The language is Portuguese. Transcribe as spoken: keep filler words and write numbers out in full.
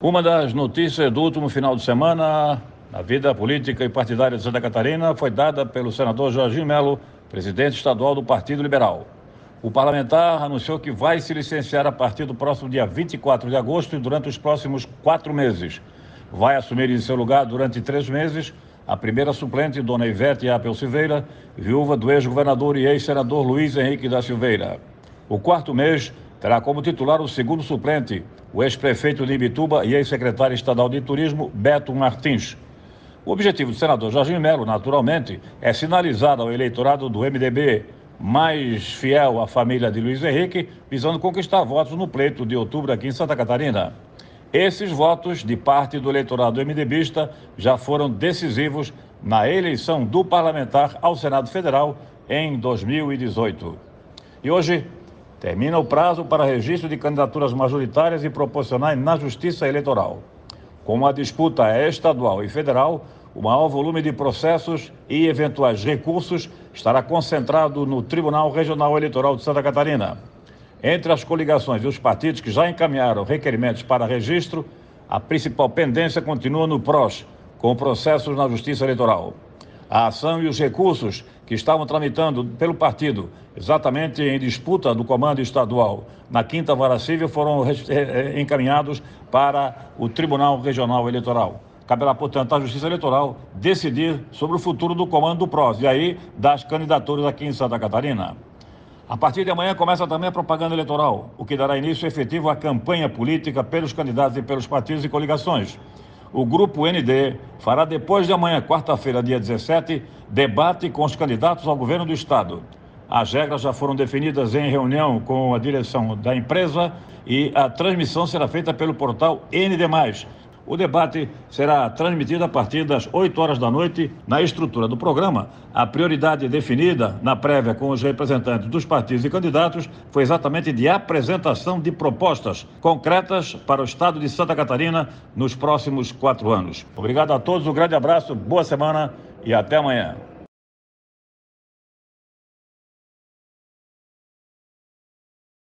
Uma das notícias do último final de semana na vida política e partidária de Santa Catarina foi dada pelo senador Jorginho Melo, presidente estadual do Partido Liberal. O parlamentar anunciou que vai se licenciar a partir do próximo dia vinte e quatro de agosto e durante os próximos quatro meses. Vai assumir em seu lugar durante três meses a primeira suplente, dona Ivete Apel Silveira, viúva do ex-governador e ex-senador Luiz Henrique da Silveira. O quarto mês terá como titular o segundo suplente, o ex-prefeito de Imbituba e ex-secretário estadual de turismo, Beto Martins. O objetivo do senador Jorginho Melo, naturalmente, é sinalizar ao eleitorado do M D B mais fiel à família de Luiz Henrique, visando conquistar votos no pleito de outubro aqui em Santa Catarina. Esses votos de parte do eleitorado MDBista já foram decisivos na eleição do parlamentar ao Senado Federal em dois mil e dezoito. E hoje termina o prazo para registro de candidaturas majoritárias e proporcionais na Justiça Eleitoral. Como a disputa é estadual e federal, o maior volume de processos e eventuais recursos estará concentrado no Tribunal Regional Eleitoral de Santa Catarina. Entre as coligações e os partidos que já encaminharam requerimentos para registro, a principal pendência continua no P R O S, com processos na Justiça Eleitoral. A ação e os recursos que estavam tramitando pelo partido, exatamente em disputa do comando estadual, na quinta Vara Civil, foram encaminhados para o Tribunal Regional Eleitoral. Caberá, portanto, à Justiça Eleitoral decidir sobre o futuro do comando do P R O S e aí das candidaturas aqui em Santa Catarina. A partir de amanhã começa também a propaganda eleitoral, o que dará início efetivo à campanha política pelos candidatos e pelos partidos e coligações. O Grupo N D fará depois de amanhã, quarta-feira, dia dezessete, debate com os candidatos ao governo do Estado. As regras já foram definidas em reunião com a direção da empresa e a transmissão será feita pelo portal N D mais. O debate será transmitido a partir das oito horas da noite. Na estrutura do programa, a prioridade definida na prévia com os representantes dos partidos e candidatos foi exatamente de apresentação de propostas concretas para o Estado de Santa Catarina nos próximos quatro anos. Obrigado a todos, um grande abraço, boa semana e até amanhã.